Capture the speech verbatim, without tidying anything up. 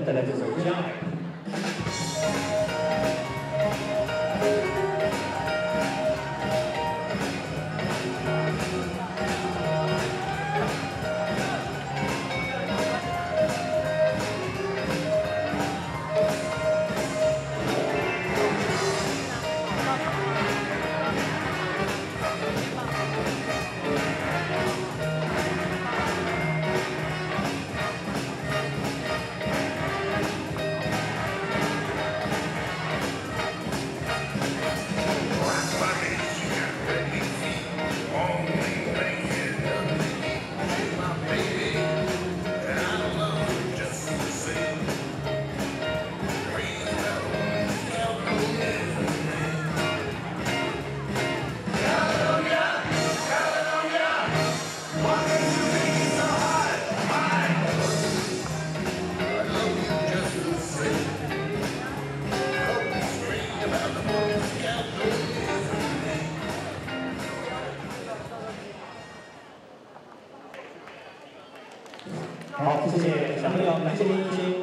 带来这首《将来》。好，谢谢小朋友，感谢您一些。